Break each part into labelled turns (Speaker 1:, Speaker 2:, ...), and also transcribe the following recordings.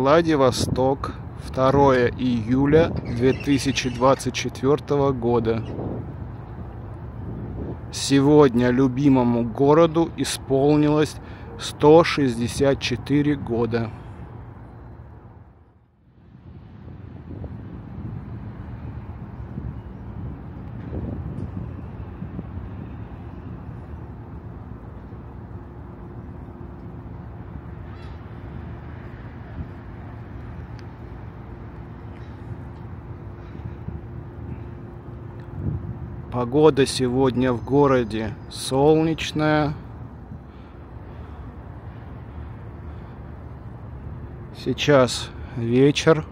Speaker 1: Владивосток, 2 июля 2024 года. Сегодня любимому городу исполнилось 164 года. Погода сегодня в городе солнечная. Сейчас вечер.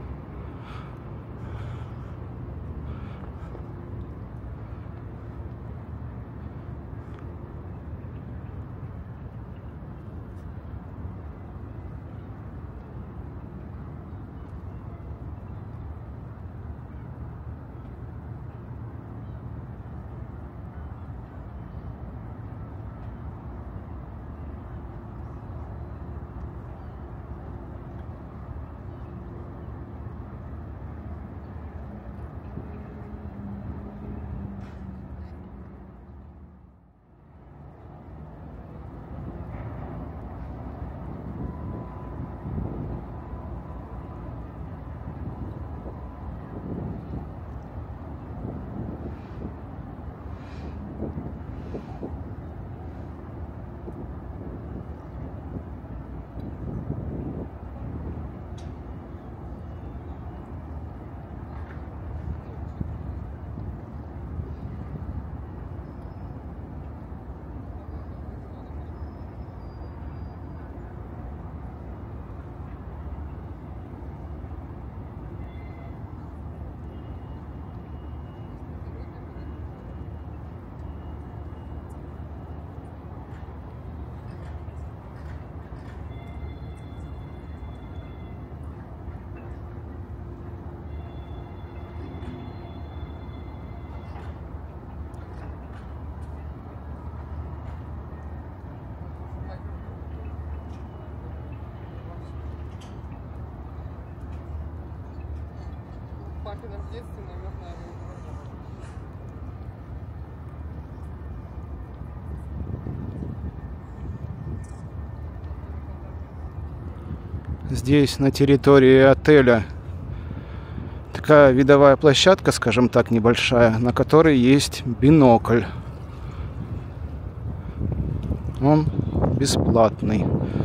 Speaker 1: Здесь на территории отеля такая видовая площадка, скажем так, небольшая, на которой есть бинокль. Он бесплатный.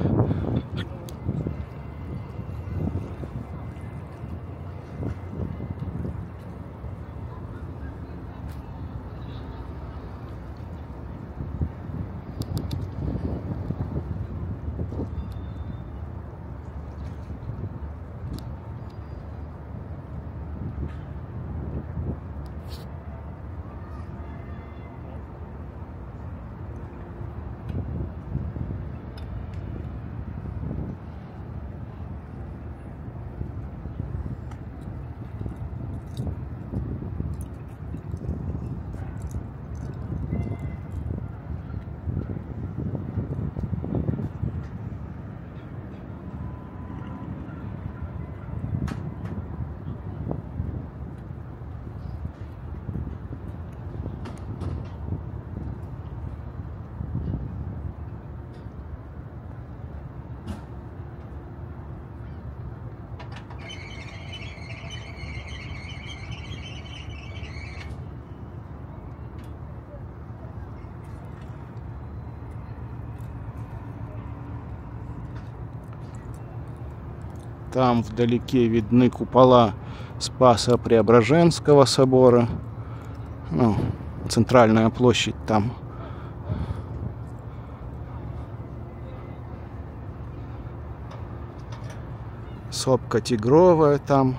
Speaker 1: Там вдалеке видны купола Спасо-Преображенского собора. Ну, центральная площадь там. Сопка Тигровая там.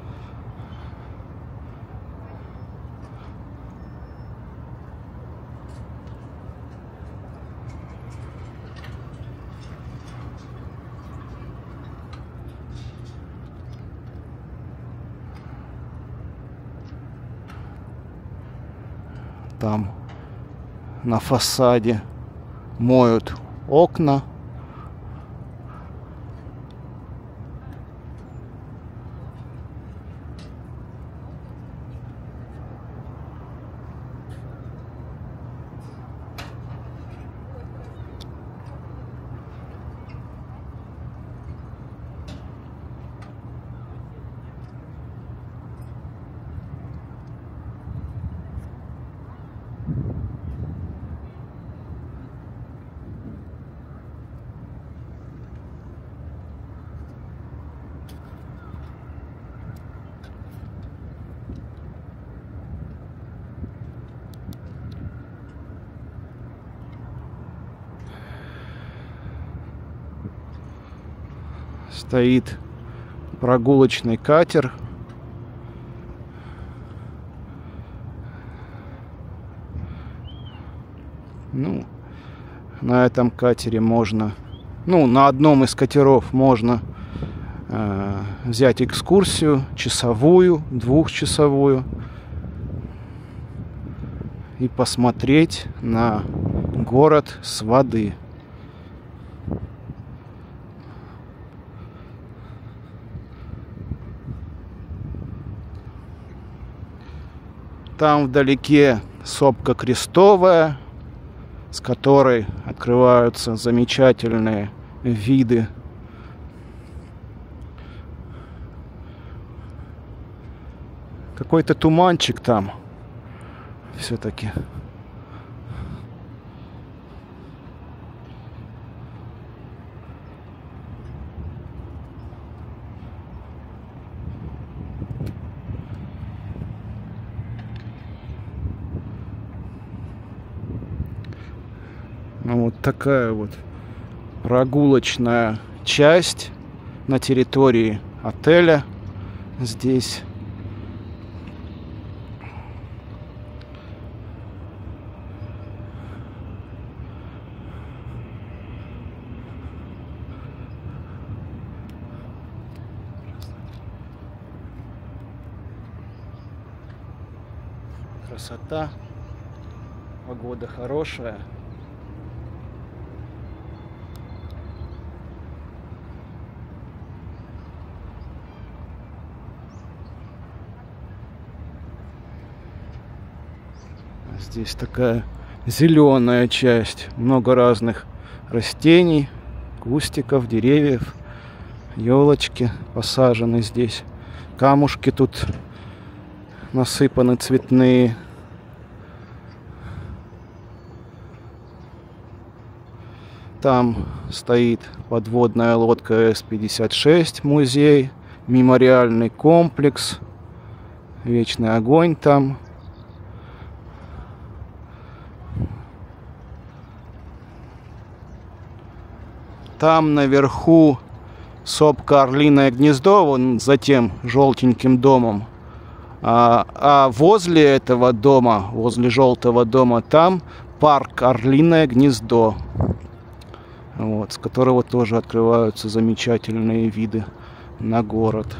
Speaker 1: Там на фасаде моют окна. стоит прогулочный катер. Ну, на этом катере можно, на одном из катеров можно взять экскурсию часовую, двухчасовую и посмотреть на город с воды. Там вдалеке сопка Крестовая, с которой открываются замечательные виды. Какой-то туманчик там все-таки. Вот такая вот прогулочная часть на территории отеля здесь. Красота, погода хорошая. Здесь такая зеленая часть, много разных растений, кустиков, деревьев, елочки посажены здесь, камушки тут насыпаны цветные. Там стоит подводная лодка С-56, музей, мемориальный комплекс, вечный огонь там. Там наверху сопка Орлиное гнездо, вон за тем желтеньким домом. А возле этого дома, возле желтого дома, там парк Орлиное гнездо. Вот, с которого тоже открываются замечательные виды на город.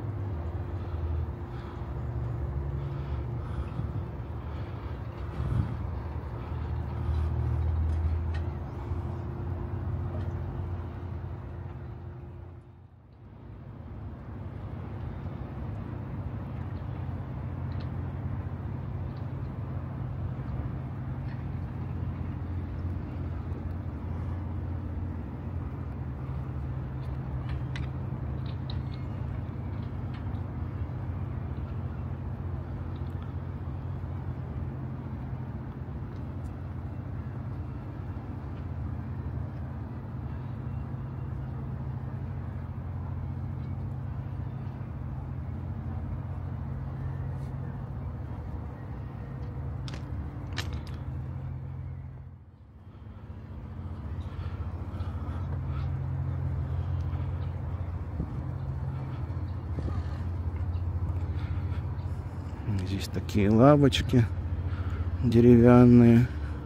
Speaker 1: Здесь такие лавочки деревянные.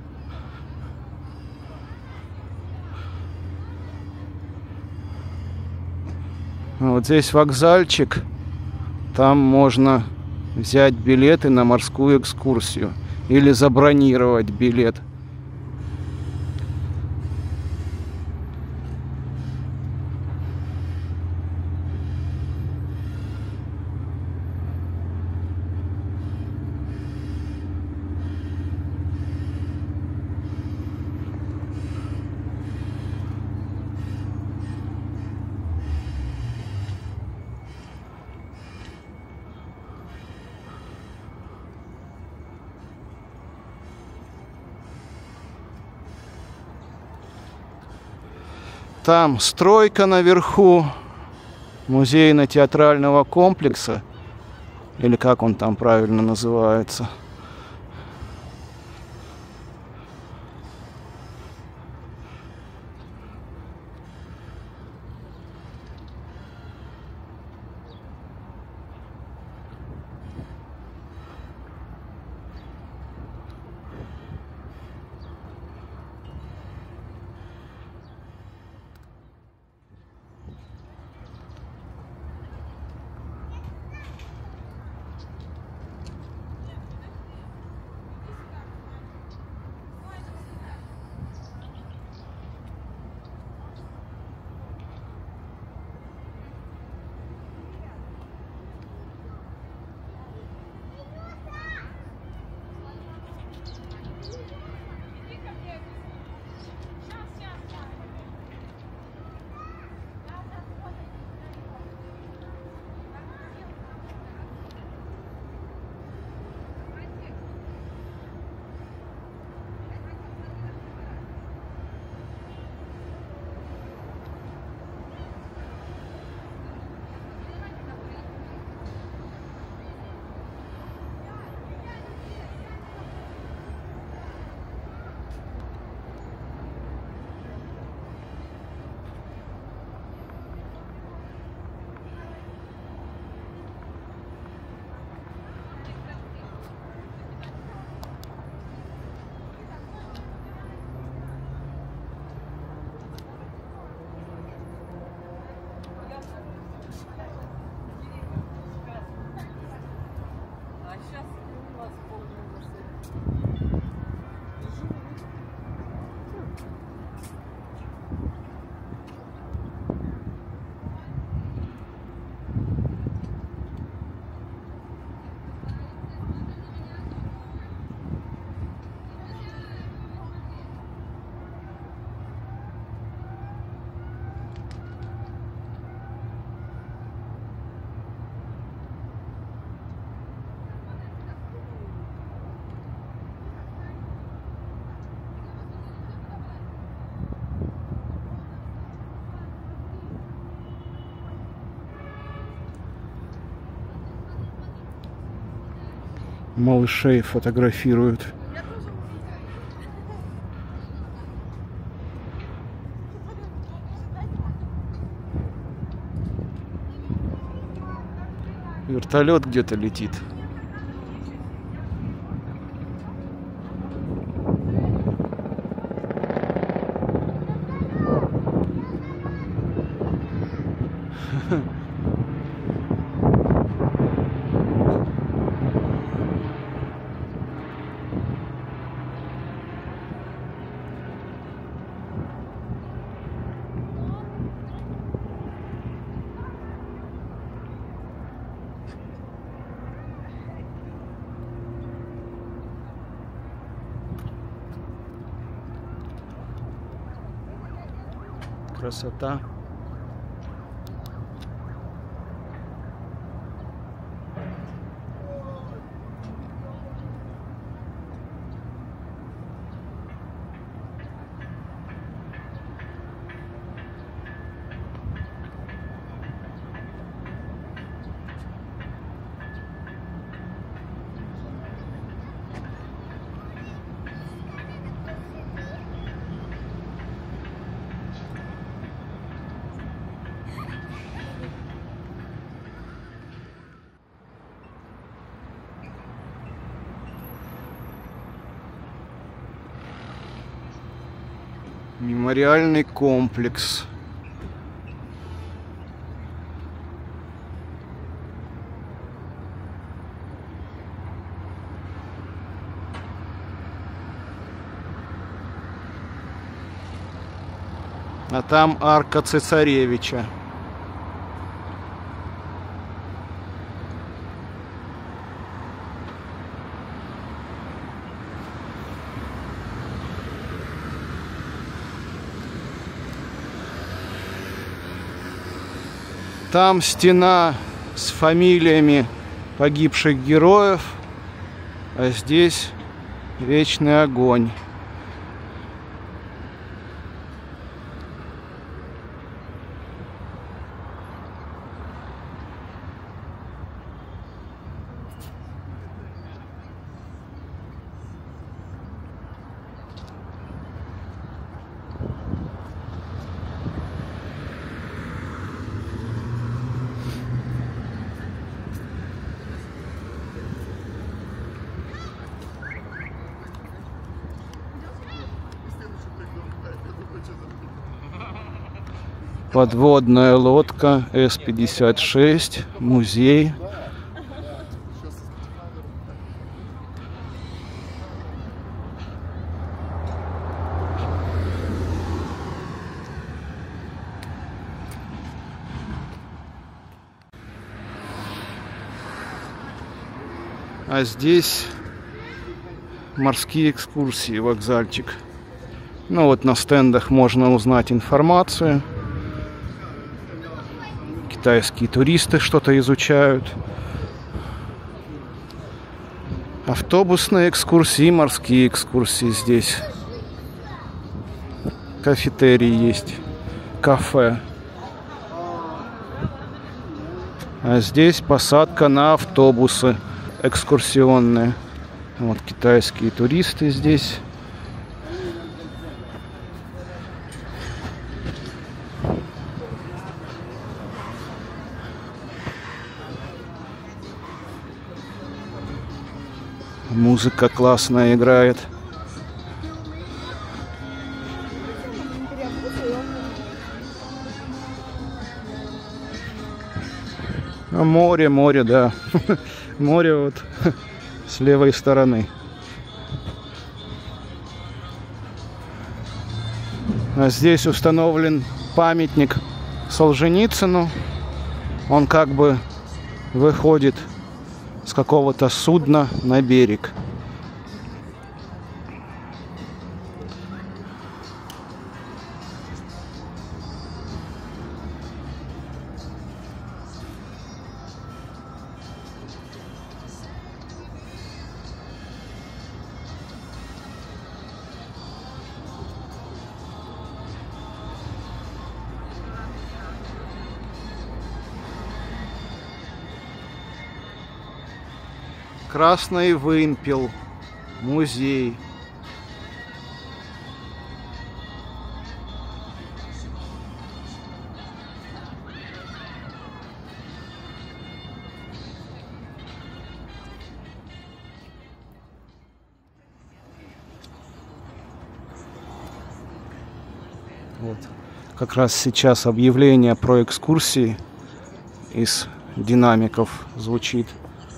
Speaker 1: Вот здесь вокзальчик. Там можно взять билеты на морскую экскурсию или забронировать билет. Там стройка наверху музейно-театрального комплекса, или как он там правильно называется. Малышей фотографируют. Вертолет где-то летит. Красота. Мемориальный комплекс. А там арка Цесаревича. Там стена с фамилиями погибших героев, а здесь вечный огонь. Подводная лодка С-56, музей. А здесь морские экскурсии, вокзальчик. Ну вот на стендах можно узнать информацию. Китайские туристы что-то изучают. Автобусные экскурсии, морские экскурсии здесь. Кафетерий есть, кафе. А здесь посадка на автобусы экскурсионные. Вот китайские туристы здесь. Музыка классная играет. А море, море, да. Море вот с левой стороны. А здесь установлен памятник Солженицыну. Он как бы выходит с какого-то судна на берег. Красный вымпел. Музей. Вот. Как раз сейчас объявление про экскурсии из динамиков звучит.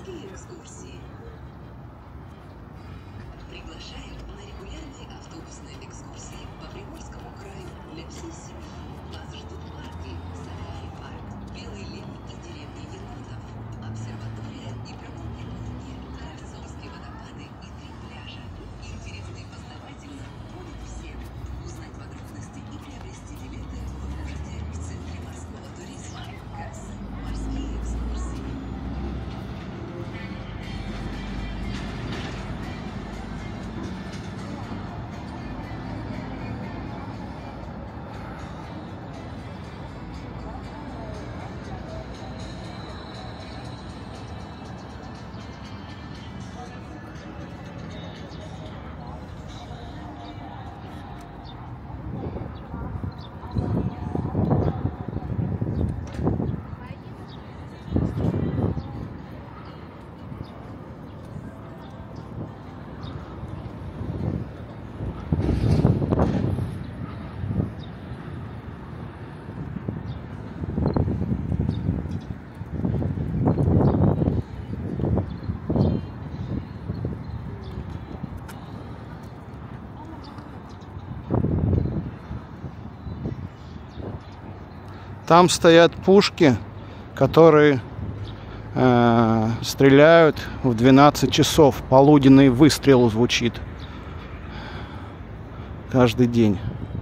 Speaker 1: Там стоят пушки, которые стреляют в 12 часов. Полуденный выстрел звучит каждый день.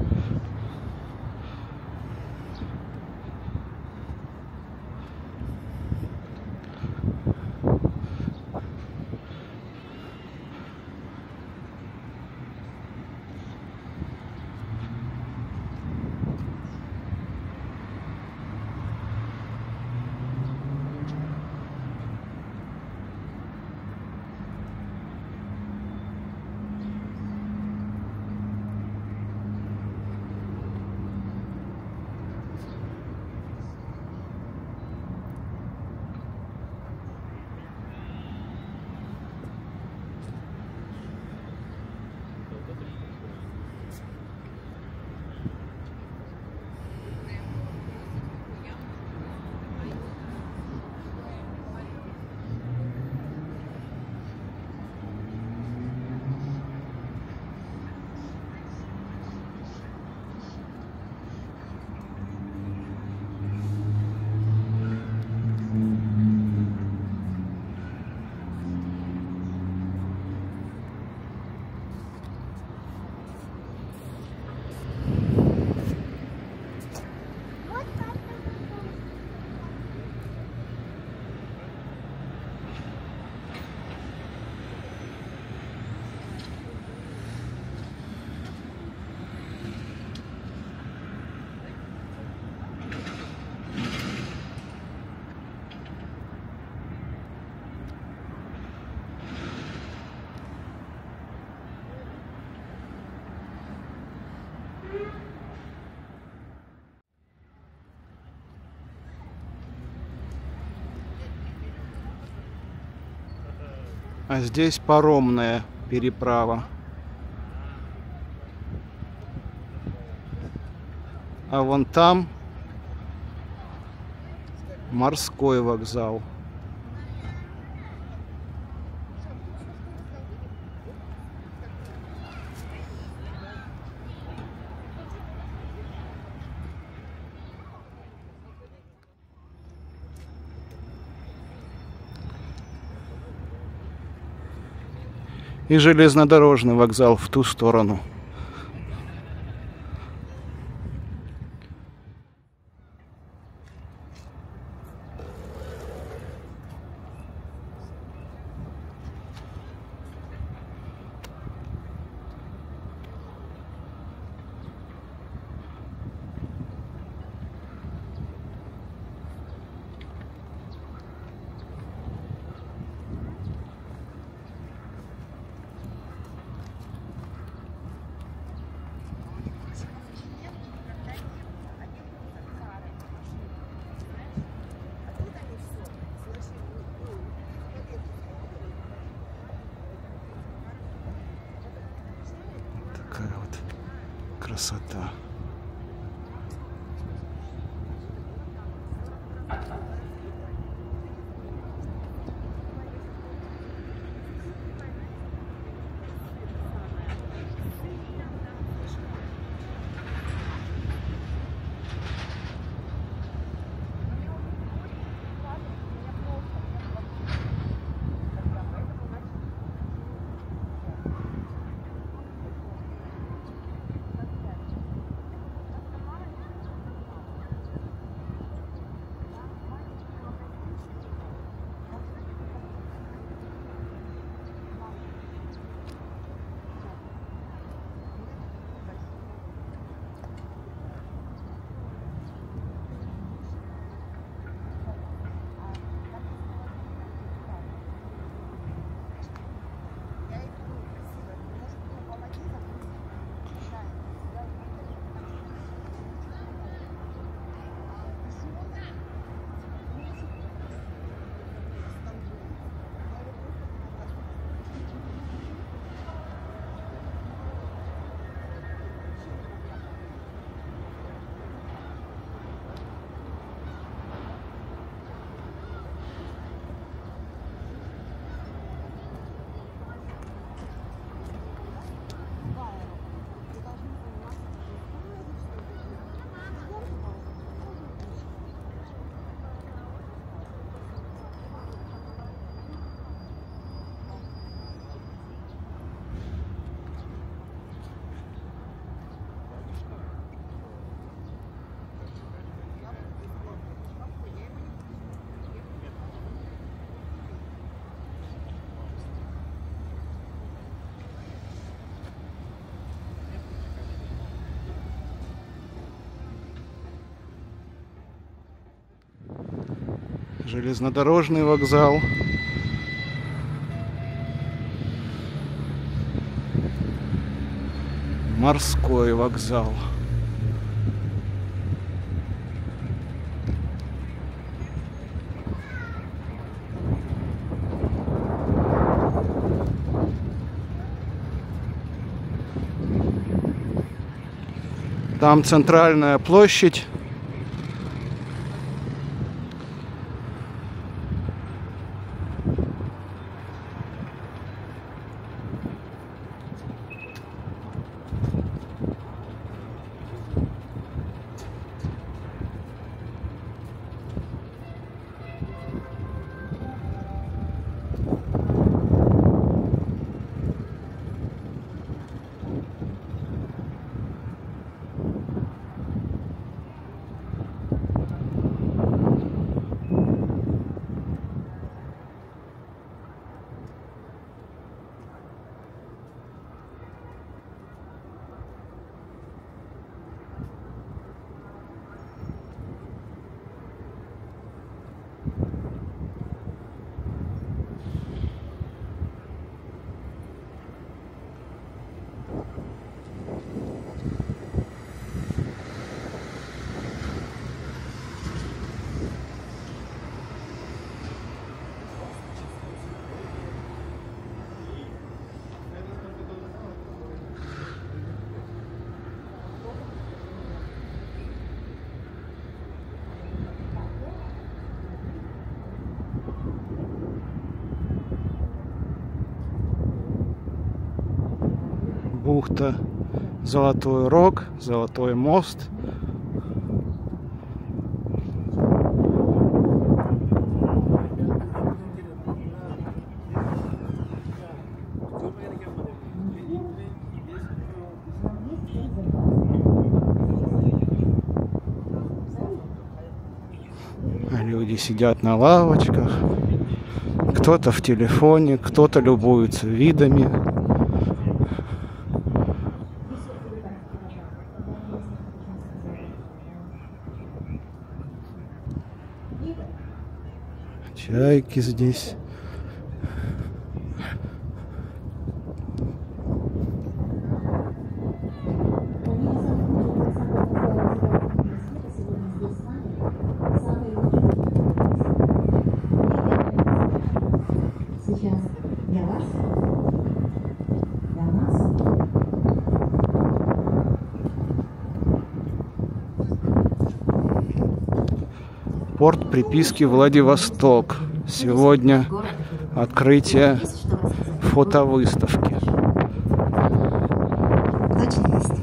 Speaker 1: А здесь паромная переправа. А вон там морской вокзал. И железнодорожный вокзал в ту сторону. Красота. Железнодорожный вокзал. Морской вокзал. Там центральная площадь. Бухта Золотой Рог, Золотой мост. Люди сидят на лавочках, кто-то в телефоне, кто-то любуется видами. Чайки здесь.
Speaker 2: Сейчас для вас, для нас
Speaker 1: порт приписки Владивосток. Сегодня открытие фотовыставки.
Speaker 2: Точно есть.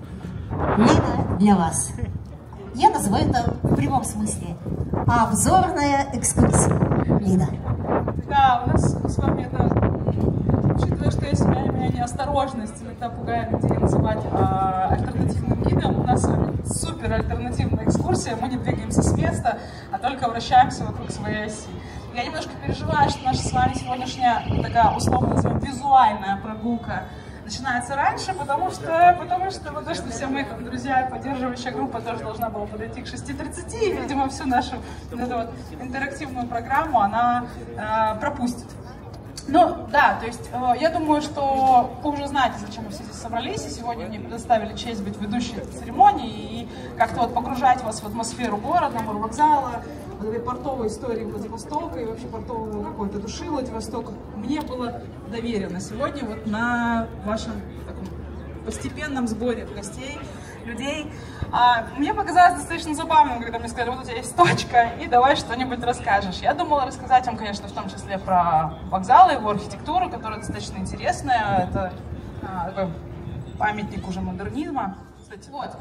Speaker 2: Лида для вас. Я называю это в прямом смысле обзорная экскурсия. Лида.
Speaker 3: Да, у нас с вами это, учитывая, что есть меня неосторожность, это пугает людей называть альтернативным гидом, у нас супер альтернативная экскурсия, мы не двигаемся с места, а только вращаемся вокруг своей оси. Я немножко переживаю, что наша с вами сегодняшняя такая, условно назовем, визуальная прогулка начинается раньше, потому что все мои друзья и поддерживающая группа тоже должна была подойти к 6:30, и, видимо, всю нашу вот эту вот интерактивную программу она пропустит. Ну, да, то есть я думаю, что вы уже знаете, зачем мы все здесь собрались, и сегодня мне предоставили честь быть ведущей этой церемонии и как-то вот погружать вас в атмосферу города, морвокзала, портовой истории Владивостока и вообще портового какой-то души Владивостока. Мне было доверено сегодня вот на вашем таком постепенном сборе гостей, людей. Мне показалось достаточно забавным, когда мне сказали, вот у тебя есть точка, и давай что-нибудь расскажешь. Я думала рассказать вам, конечно, в том числе про вокзалы, его архитектуру, которая достаточно интересная. Это такой памятник уже модернизма. Кстати, вот.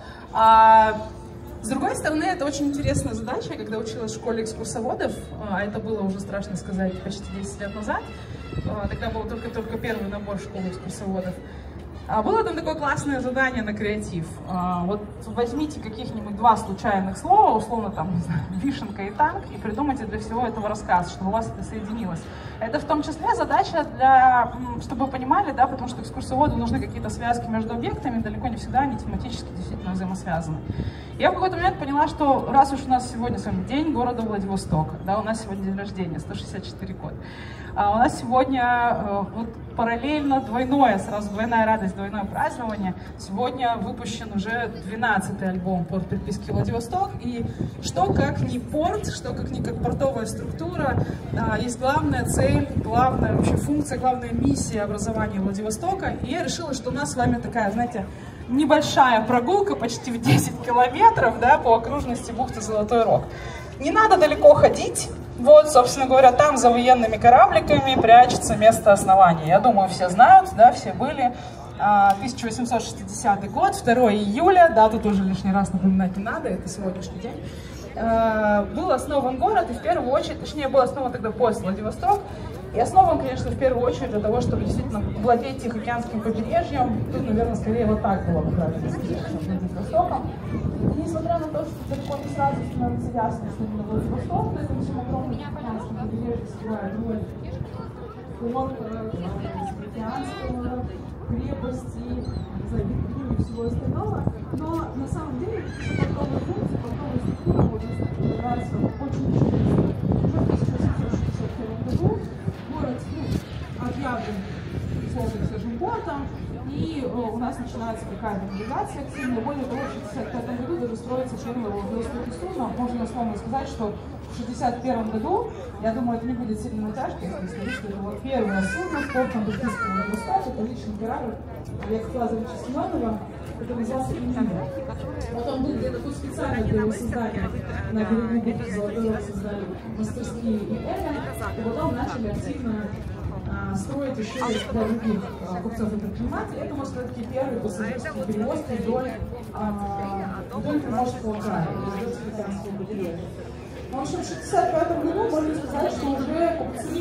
Speaker 3: С другой стороны, это очень интересная задача. Когда училась в школе экскурсоводов, а это было уже, страшно сказать, почти 10 лет назад, тогда был только первый набор в школу экскурсоводов, было там такое классное задание на креатив. Вот возьмите каких-нибудь два случайных слова, условно там, не знаю, вишенка и танк, и придумайте для всего этого рассказ, чтобы у вас это соединилось. Это в том числе задача для, чтобы вы понимали, да, потому что экскурсоводу нужны какие-то связки между объектами, далеко не всегда они тематически действительно взаимосвязаны. Я в какой-то момент поняла, что раз уж у нас сегодня с вами день города Владивостока, да, у нас сегодня день рождения, 164 года, у нас сегодня вот, параллельно сразу двойная радость, двойное празднование. Сегодня выпущен уже 12-й альбом «Порт приписки Владивосток». И что как не порт, что как не как портовая структура, есть главная цель, главная вообще функция, главная миссия образования Владивостока. И я решила, что у нас с вами такая, знаете, небольшая прогулка, почти в 10 километров, да, по окружности бухты Золотой Рог. Не надо далеко ходить. Вот, собственно говоря, там за военными корабликами прячется место основания. Я думаю, все знают, да, все были. 1860 год, 2 июля, дату тоже лишний раз напоминать не надо, это сегодняшний день. Был основан город, и в первую очередь, точнее, был основан тогда пояс Владивосток. И основан, конечно, в первую очередь для того, чтобы действительно владеть Тихоокеанским побережьем. Тут, наверное, скорее вот так было бы правильно сказать, чем Владивостоком. И несмотря на то, что далеко не сразу становится ясно, что именно Владивосток, то есть всем огромным Тихоокеанским побережьем сыграет роль порта, Тихоокеанского, крепости, витрины и всего остального. Но на самом деле портовая функция, портовая структура развивается очень быстро. Уже в 1861 году город объявлен свежим портом, и у нас начинается какая-то мобилизация активная. Более того, в 1965 году даже строится ширмовое Владивостокское судно. Можно условно сказать, что в 1961 году, я думаю, это не будет сильно натяжкой, если скажу, что это вот первое судно с портом приписки Владивостока, это личный корабль Олега Лазаревича Семенова, который назывался «Инженер». Потом был где-то тут специально для его создания на берегу бухты Золотой Рог создали мастерские и Эля, и потом начали активно строить еще для других купцов и предпринимателей. Это, можно сказать, такие первые пассажирские перевозки вдоль Приморского края, вдоль Тихоокеанского побережья. В общем, в 1965 году можно сказать, что уже купцы,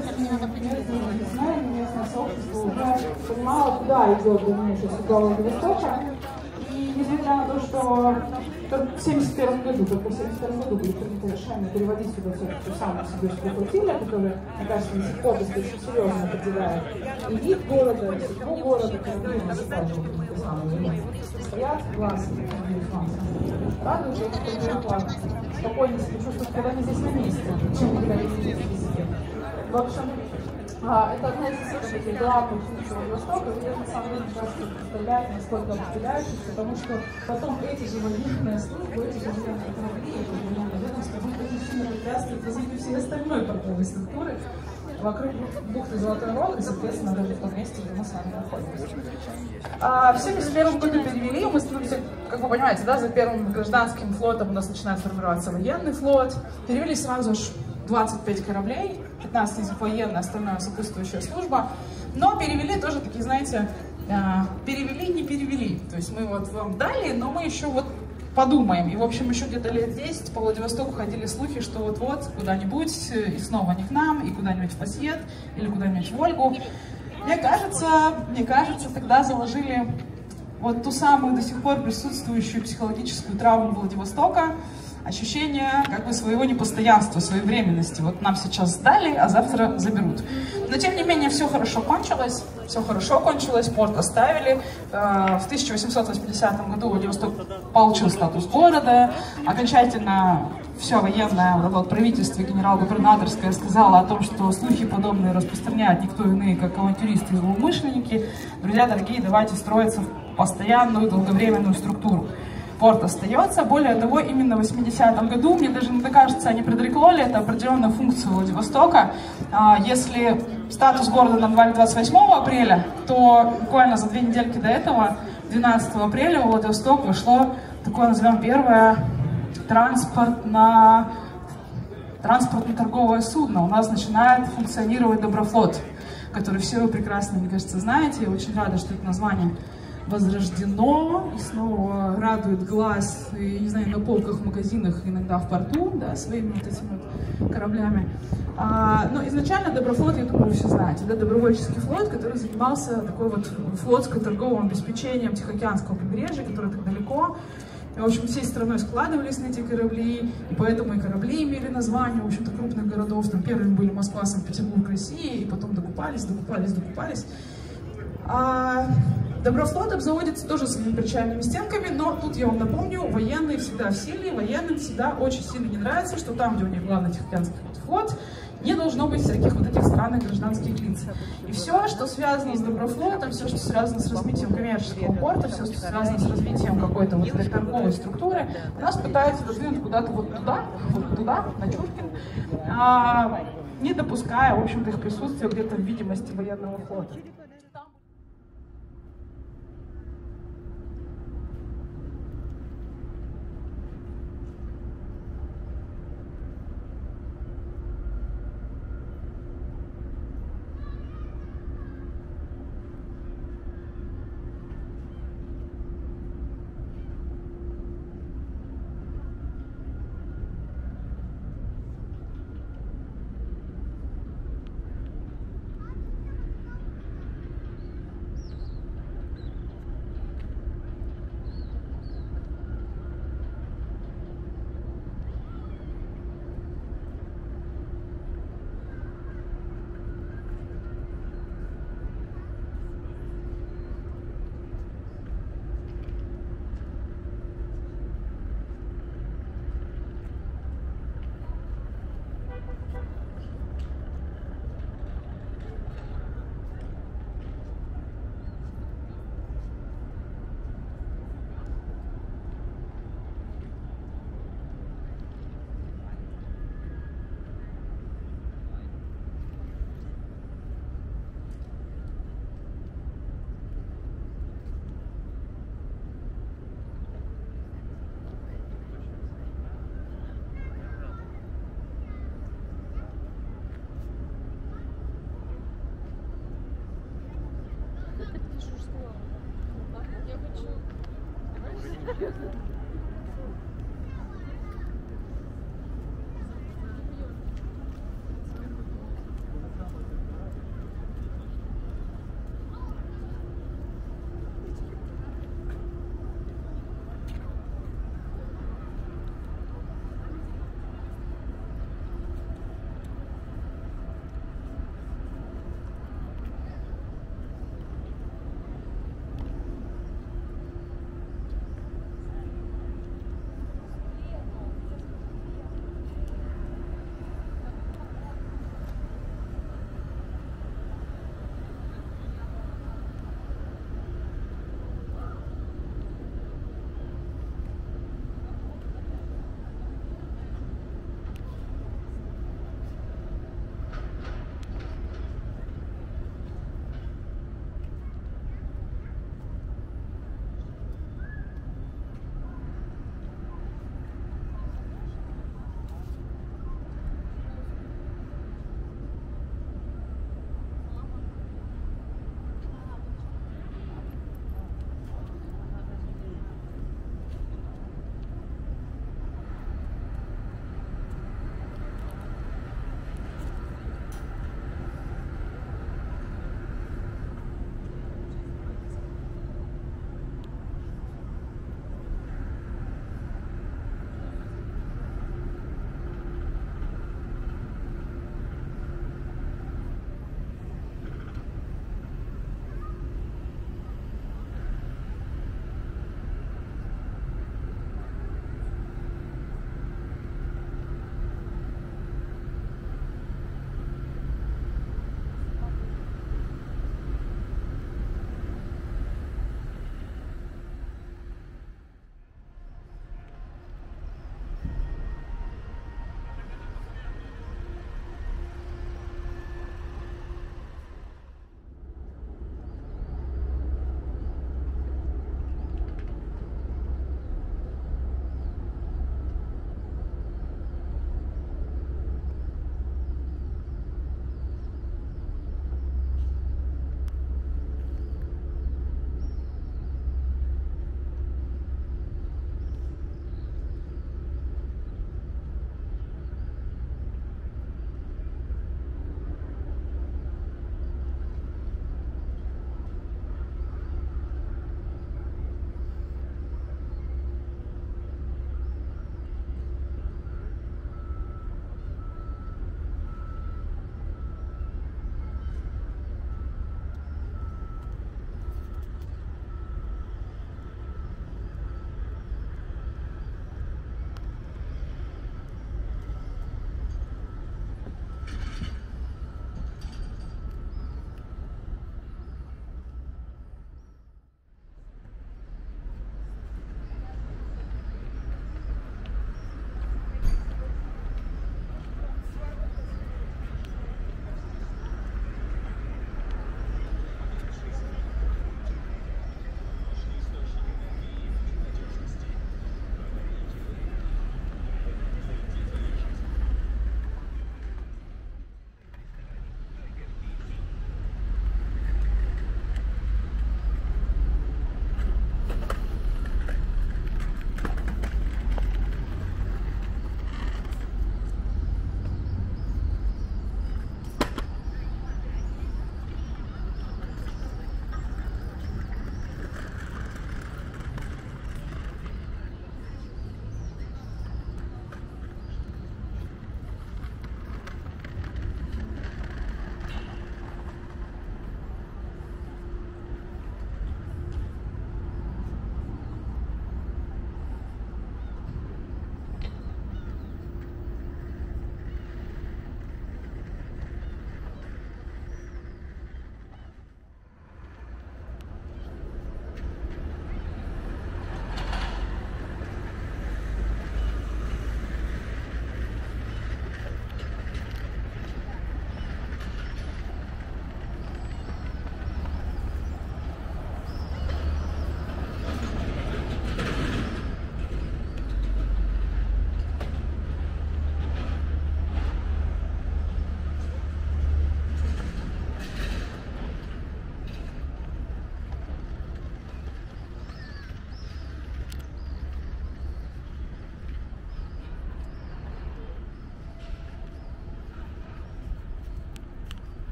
Speaker 3: местное сообщество уже понимало, куда идет дальнейшая судьба Владивостока. И несмотря на то, что только в 1971 году были приняты решения переводить сюда все-таки ту самую сибирскую флотилию, которая, мне кажется, до сих пор достаточно серьезно определяет и вид города, и судьбу города, которые у нас стоят, глаз, радует, что это спокойно себя чувствуют, когда они здесь на месте, чем когда они здесь везде. В общем, это одна из таких главных функций Владивостока, и это на самом деле просто представляет, насколько определяющих, потому что потом эти же военные службы, эти же военные корабли, эти же военные ведомства будут очень сильно препятствовать развитию всей остальной портовой структуры. вокруг бухты Золотой Рог и, соответственно, даже в том месте, где мы с вами находимся. В 1971 году перевели, мы становимся, как вы понимаете, да, за первым гражданским флотом у нас начинает формироваться военный флот. Перевели сразу же 25 кораблей, 15 из них военная, остальная сопутствующая служба. Но перевели тоже такие, знаете, перевели, не перевели. То есть мы вот вам дали, но мы еще вот подумаем. И, в общем, еще где-то лет 10 по Владивостоку ходили слухи, что вот-вот куда-нибудь и снова не к нам, и куда-нибудь в Пассиет, или куда-нибудь в Вольгу. Мне кажется, тогда заложили вот ту самую до сих пор присутствующую психологическую травму Владивостока, ощущение как бы своего непостоянства, своей временности. Вот нам сейчас сдали, а завтра заберут. Но тем не менее все хорошо кончилось, порт оставили. В 1880 году Владивосток получил статус города, окончательно все военное вот, правительство генерал-губернаторское сказало о том, что слухи подобные распространяют никто иные, как авантюристы и злоумышленники. Друзья дорогие, давайте строиться в постоянную долговременную структуру. Порт остается. Более того, именно в 80-м году, мне даже иногда кажется, они предрекли это определенную функцию Владивостока. Если статус города нам давали 28 апреля, то буквально за 2 недельки до этого, 12 апреля, в Владивосток вошло такое, назовем, первое транспортно-торговое судно. У нас начинает функционировать Доброфлот, который все вы прекрасно, мне кажется, знаете. Я очень рада, что это название возрождено и снова радует глаз, и, не знаю, на полках в магазинах, иногда в порту, да, своими вот этими вот кораблями. Но изначально Доброфлот, я думаю, вы все знаете, да, добровольческий флот, который занимался такой вот флотско-торговым обеспечением Тихоокеанского побережья, которое так далеко. В общем, всей страной складывались на эти корабли, и поэтому и корабли имели название, в общем-то, крупных городов. Там первыми были Москва, Санкт-Петербург, Россия, и потом докупались. Доброфлот обзаводится тоже своими причальными стенками, но тут я вам напомню, военные всегда в силе, военным всегда очень сильно не нравится, что там, где у них главный Тихоокеанский флот, не должно быть всяких вот этих странных гражданских лиц. И все, что связано с Доброфлотом, все, что связано с развитием коммерческого порта, все, что связано с развитием какой-то вот этой торговой структуры, нас пытаются продвинуть куда-то вот туда, на Чуркин, не допуская, в общем-то, их присутствия где-то в видимости военного флота.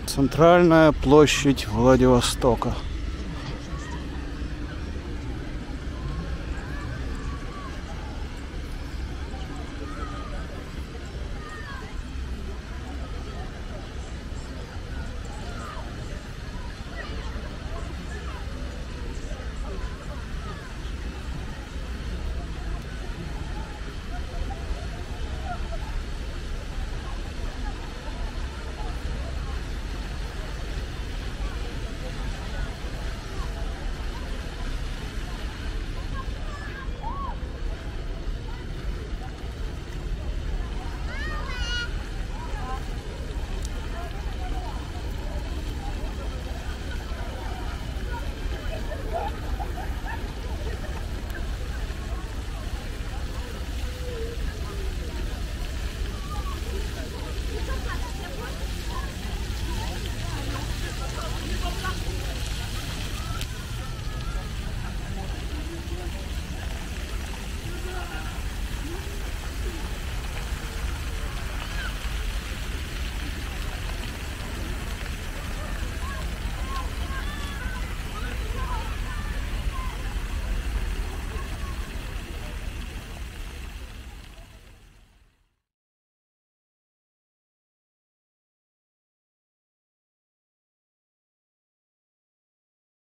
Speaker 1: Центральная площадь Владивостока.